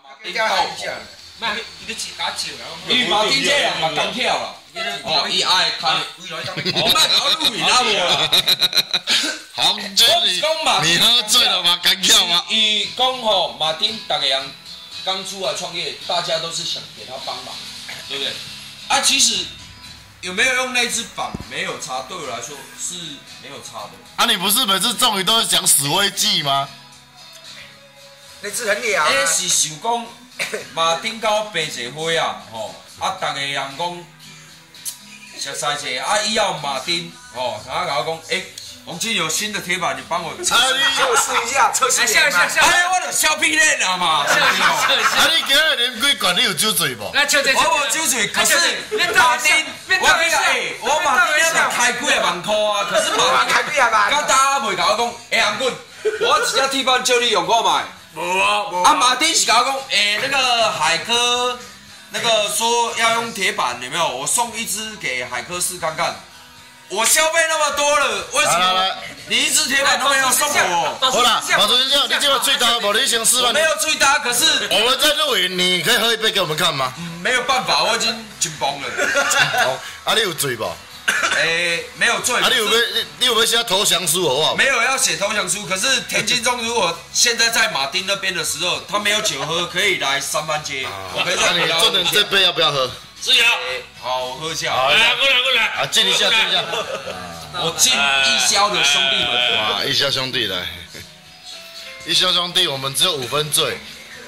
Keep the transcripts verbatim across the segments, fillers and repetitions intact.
马丁到下，卖伊个一加少啦。伊马丁这人嘛刚跳啦，哦，伊爱看未来当面，我卖搞路名啊无啦。 红军，你你喝醉了吗？敢跳吗？ 伊讲吼，马丁大个人刚出来创业，大家都是想给他帮忙，对不对？啊，其实有没有用那支板没有差，对我来说是没有差的。 啊，你不是每次中鱼都是讲史威记吗？ 那支很凉。 哎，是想讲马丁到白一花啊，吼，啊，大个人讲熟悉者，啊，以后马丁，吼，他甲我讲，哎。王金有新的铁板，你帮我测试一下，测试一下。 哎，我就削皮链了嘛。 啊，你今日啉几罐？你有酒醉无？ 我无酒醉，可是马丁，我跟你讲，哎，我马丁要来开几个万块啊，可是马丁开几个万？ 甲大家袂甲我讲，哎，杨棍，我一只铁板借你用看卖。无啊，无。啊，马丁是甲我讲，哎，那个海科，那个说要用铁板，有没有？我送一支给海科试看看。我消费那么多了，为什么你一支铁板都没有送我？ 好啦，马主任，你这个最大无你先试了。 没有最大，可是我们在录影，你可以喝一杯给我们看吗？ 嗯，没有办法，我已经紧绷了。 哦，啊，你有醉不？ 诶，没有醉。 啊，你有没你你有没有写投降书好不好？ 没有要写投降书，可是田金忠如果现在在马丁那边的时候，他没有酒喝，可以来三番街。我可以再你真的这杯要不要喝？ 是呀， 好，我喝一下。 来，过来过来， 啊，敬一下，敬一下。 我敬义消的兄弟们。 哇，义消兄弟来，义消兄弟，我们只有五分醉。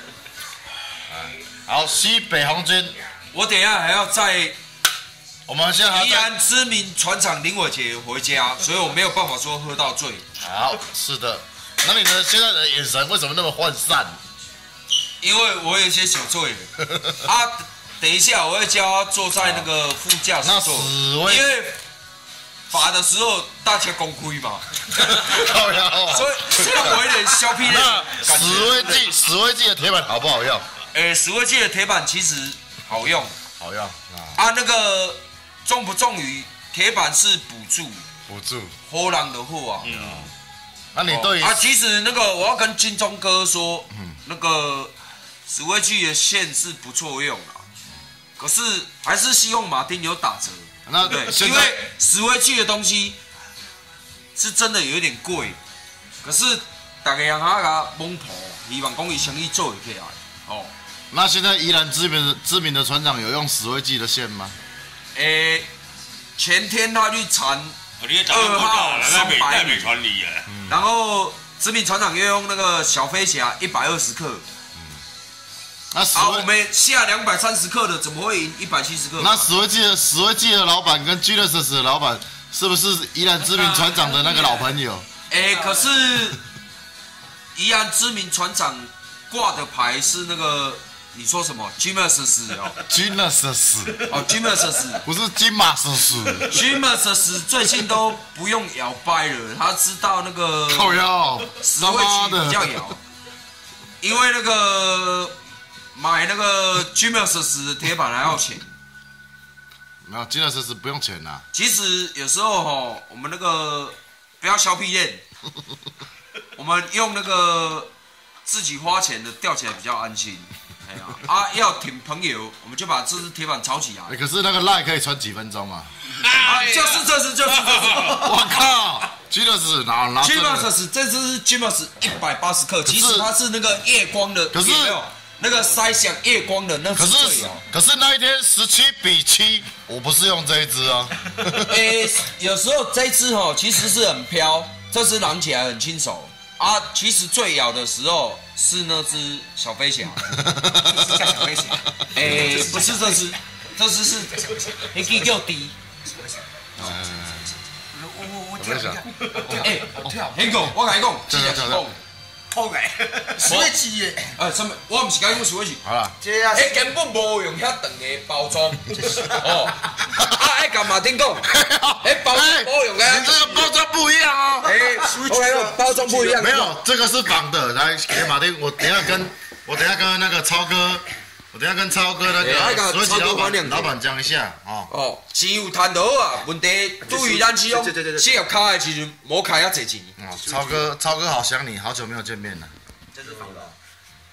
好，西北红军， 我等一下还要在我们现在还宜兰知名船厂林伟杰回家，所以我没有办法说喝到醉。 好，是的。那你的现在的眼神为什么那么涣散？ 因为我有一些酒醉了。啊。等一下，我会叫他坐在那个副驾驶座，因为罚的时候大家公亏嘛，所以所以我有点削皮的感觉。 史威记，史威记的铁板好不好用？ 诶，史威记的铁板其实好用， 好用啊。那个中不中鱼，铁板是补助， 补助。 火浪的货啊。 嗯。那你对啊，其实那个我要跟金钟哥说，那个史威记的线是不错用的。可是还是希望马丁有打折， 那对，因为史威记的东西是真的有一点贵。可是大家让他个蒙婆，希望讲伊生意做起来。哦， 那现在宜兰知名知名的船长有用史威记的线吗？ 诶，前天他去缠二号三百米， 嗯、 然后知名船长又用那个小飞侠一百二十克。 那啊，我们下两百三十克的，怎么会赢一百七十克？ 那史威记的史威记的老板跟 Genesis 的老板是不是宜兰知名船长的那个老朋友？ 哎、欸，可是宜兰知名船长挂的牌是那个你说什么 Genesis 哦 ？Genesis 哦 Genesis 不是金马斯斯 Genesis 最近都不用摇摆了，他知道那个靠腰史威记比较摇，因为那个。买那个 Genesis 的铁板还要钱， 没有 Genesis 不用钱呐。 其实有时候吼，我们那个不要削皮链，我们用那个自己花钱的吊起来比较安心。哎呀，啊要挺朋友，我们就把这只铁板炒起来。 欸、可是那个赖可以穿几分钟啊？ 啊，就是这只，就是这只。 我靠 ！Genesis 拿拿 Genesis 这只是 Genesis 一百八十克，其实它是那个夜光的， 可是没有。那个筛响夜光的那可是可是那一天十七比七，我不是用这一支啊。 诶、欸，有时候这一支哦其实是很飘，这支拿起来很轻手啊。其实最咬的时候是那只小飞侠，是叫小飞侠。诶、欸，不是这只，这只是黑鸡叫低。 我我我在想， 诶，黑狗，我跟你讲， 这样这样。 好个，史威记的， 哎，什么？我唔是讲用史威记， 好啦， 迄根本无用遐长的包装，哦，啊，哎，干马丁讲，迄包装无用的， 你这个包装不一样哦， 哎，我来用包装不一样， 没有，这个是仿的，来给马丁，我等下跟，我等下跟那个超哥，我等下跟超哥那个史威记老板老板讲一下，哦， 哦，钱有赚到啊，问题对于咱这种适合卡的时阵，莫开遐侪钱。 超哥，超哥好想你，好久没有见面了。 这是仿的，我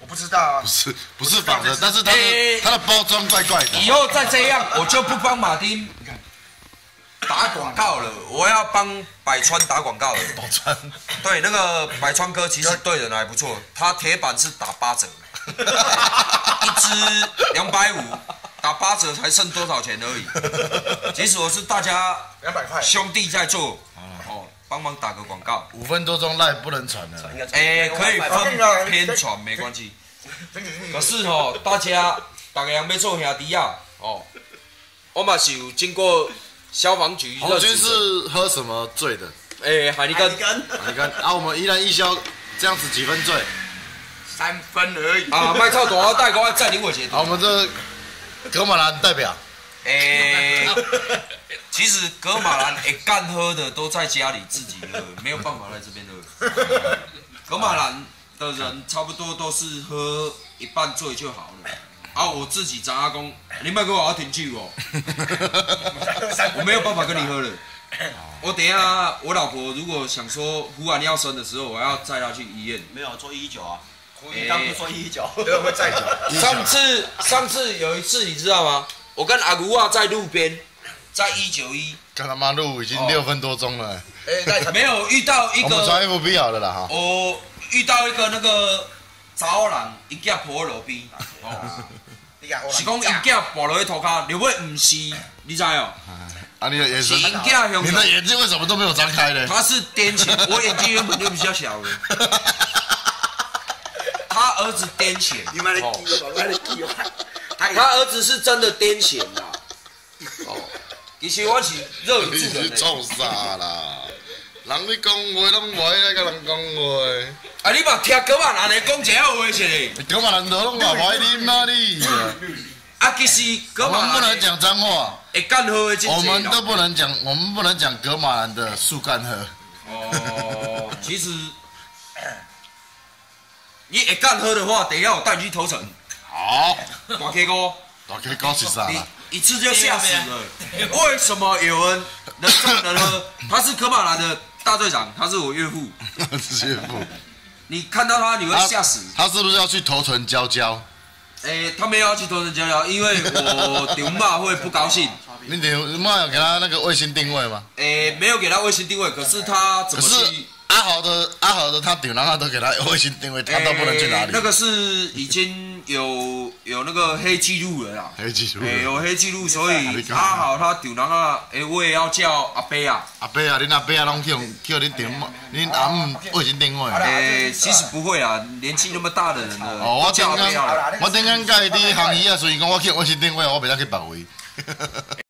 我不知道啊。 不是不是仿的，但是它的它的包装怪怪的。 以后再这样，我就不帮马丁打广告了，我要帮百川打广告了。 百川， 对，那个百川哥其实对人还不错，他铁板是打八折，一支两百五，打八折才剩多少钱而已。其实我是大家两百块兄弟在做，哦，帮忙打个广告。 五分多钟赖不能传了。 哎，可以分偏传没关系。可是哦，大家大家人要做兄弟啊，哦，我嘛是有经过。消防局红军是喝什么醉的？ 哎，海尼根， 海尼根啊，我们依然一消这样子几分醉？ 三分而已。 啊，卖臭大带我再领我节。 好，我们这格马兰代表。 哎，其实格马兰会干喝的都在家里自己喝，没有办法来这边喝。格马兰的人差不多都是喝一半醉就好了。啊！我自己张阿公，你别跟我要停酒哦，我没有办法跟你喝了。我等一下，我老婆如果想说忽然要生的时候，我要载她去医院。 没有做一一九啊， 你刚不是说一一九， 这个会再酒。 上次上次有一次你知道吗？我跟阿古啊在路边，在一九一， 看他妈路已经六分多钟了。 哎，没有遇到一个。 我们传 F B 好了啦哈。 我遇到一个那个查某人，伊囝抱路边。哦。是讲因囝跋落去涂骹，刘尾唔是，你知哦？ 啊，你的眼神， 是因囝向你的眼睛为什么都没有张开呢？ 他是癫痫，我眼睛原本就比较小的。他儿子癫痫，哦，他儿子是真的癫痫啦。哦，其实我是热住人。 你是创啥啦？人你讲话拢无爱甲人讲话。 啊！你嘛听格马兰的讲一下话是嘞。 格马兰都拢话歹啉啊你。 啊，其实格马兰。 我们不能讲脏话。 会干喝的。 我们都不能讲，我们不能讲格马兰的树干喝。 哦，其实你会干喝的话，等一下我带你去头城。 好。 大 K 哥。 大 K 哥是啥？ 你一次就吓死了。为什么有人能这能喝？他是格马兰的大队长，他是我岳父。 是岳父。 你看到他，你会吓死。 他是不是要去头城交交？ 诶，他们要去头城交交，因为我丢妈会不高兴。 你丢妈有给他那个卫星定位吗？ 诶，没有给他卫星定位，可是他怎么去？ 阿豪的阿豪的他丢，然后都给他卫星定位，他都不能去哪里。 那个是已经有有那个黑记录了啦。 黑记录。 诶，有黑记录，所以阿豪他丢人啊，诶，我也要叫阿伯啊。 阿伯啊，恁阿伯啊，拢叫叫恁丢，恁阿姆卫星定位。 诶，其实不会啊，年纪那么大的人了。 哦，我顶天我顶天甲伊伫行医啊，所以讲我去卫星定位，我袂当去别位。